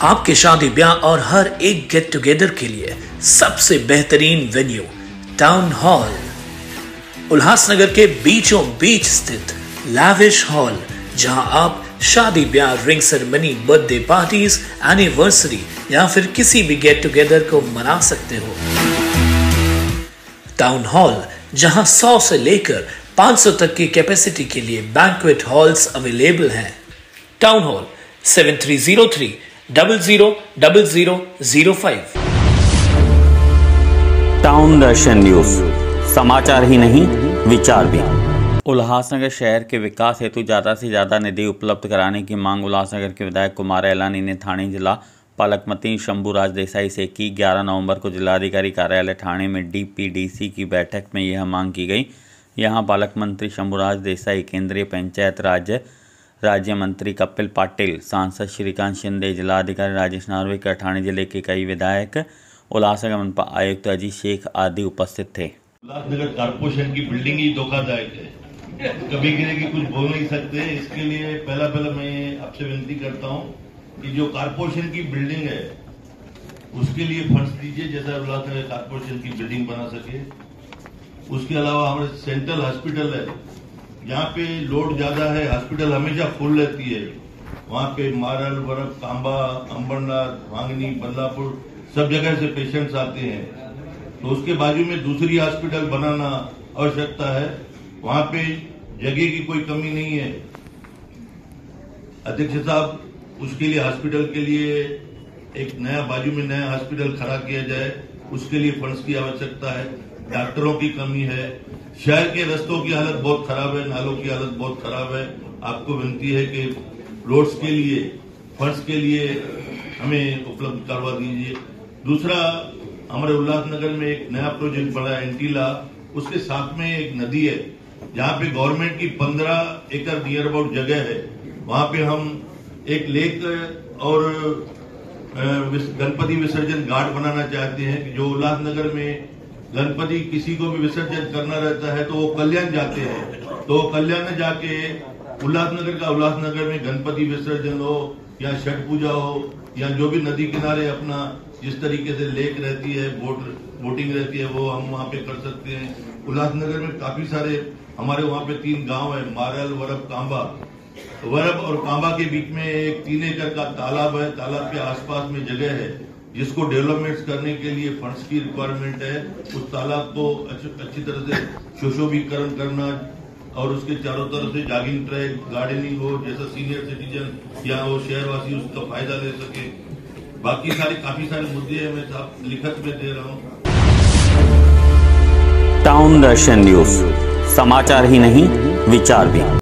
आपके शादी ब्याह और हर एक गेट टुगेदर के लिए सबसे बेहतरीन वेन्यू टाउन हॉल। उल्लासनगर के बीचों बीच स्थित लैविश हॉल, जहां आप शादी ब्याह, ring ceremony, birthday parties, anniversary या फिर किसी भी गेट टुगेदर को मना सकते हो। टाउन हॉल, जहां 100 से लेकर 500 तक की कैपेसिटी के लिए बैंक्वेट हॉल्स अवेलेबल हैं। Town hall 7303000005। Town Darshan news, समाचार ही नहीं विचार भी। उल्लासनगर शहर के विकास हेतु ज़्यादा से ज़्यादा निधि उपलब्ध कराने की मांग उल्लासनगर के विधायक कुमार एलानी ने थाने जिला पालक मंत्री शंभूराज देसाई से की। 11 नवंबर को जिलाधिकारी कार्यालय थाने में डीपीडीसी की बैठक में यह मांग की गई। यहां पालक मंत्री शंभूराज देसाई, केंद्रीय पंचायत राज्य मंत्री कपिल पाटिल, सांसद श्रीकांत शिंदे, जिलाधिकारी राजेश नार्वेकर, ठाणे जिले के कई विधायक, उल्लासनगर मनपा आयुक्त अजीत शेख आदि उपस्थित थे। उल्लासनगर कारपोरेशन की बिल्डिंग ही धोखादायक है, कभी किसी की कुछ बोल नहीं सकते। इसके लिए पहला मैं आपसे विनती करता हूं कि जो कारपोरेशन की बिल्डिंग है उसके लिए फंड्स दीजिए, जैसा उल्लासनगर कारपोरेशन की बिल्डिंग बना सके। उसके अलावा हमारे सेंट्रल हॉस्पिटल है, यहाँ पे लोड ज्यादा है, हॉस्पिटल हमेशा फुल रहती है। वहाँ पे मारल, वरब, कांबा, अंबरनाथ, वांगनी, बल्लापुर सब जगह से पेशेंट्स आते हैं, तो उसके बाजू में दूसरी हॉस्पिटल बनाना आवश्यकता है। वहाँ पे जगह की कोई कमी नहीं है। अध्यक्ष साहब, उसके लिए हॉस्पिटल के लिए एक नया बाजू में नया हॉस्पिटल खड़ा किया जाए, उसके लिए फंड्स की आवश्यकता है। डॉक्टरों की कमी है, शहर के रास्तों की हालत बहुत खराब है, नालों की हालत बहुत खराब है। आपको विनती है कि रोड्स के लिए फंड्स के लिए हमें उपलब्ध करवा दीजिए। दूसरा, हमारे उल्लासनगर में एक नया प्रोजेक्ट बना है एंटीला, उसके साथ में एक नदी है जहाँ पे गवर्नमेंट की 15 एकड़ नियर अबाउट जगह है। वहाँ पे हम एक लेक और गणपति विसर्जन घाट बनाना चाहते हैं कि जो उल्लासनगर में गणपति किसी को भी विसर्जन करना रहता है तो वो कल्याण जाते हैं, तो कल्याण में जाके उल्लासनगर में गणपति विसर्जन हो या छठ पूजा हो या जो भी नदी किनारे अपना जिस तरीके से लेक रहती है, बोटिंग रहती है, वो हम वहाँ पे कर सकते हैं। उल्लासनगर में काफी सारे हमारे वहाँ पे 3 गांव है, मारल, वरब, कांबा। वरब और कांबा के बीच में एक 3 एकड़ का तालाब है। तालाब के आसपास में जगह है जिसको डेवलपमेंट करने के लिए फंड्स की रिक्वायरमेंट है। उस तालाब को अच्छी तरह से सुशोभीकरण करना और उसके चारों तरफ से जॉगिंग ट्रैक, गार्डनिंग हो, जैसा सीनियर सिटीजन या वो शहरवासी उसका फायदा ले सके। बाकी काफी सारे मुद्दे हैं, मैं लिखत में दे रहा हूँ। टाउन दर्शन न्यूज, समाचार ही नहीं विचार भी।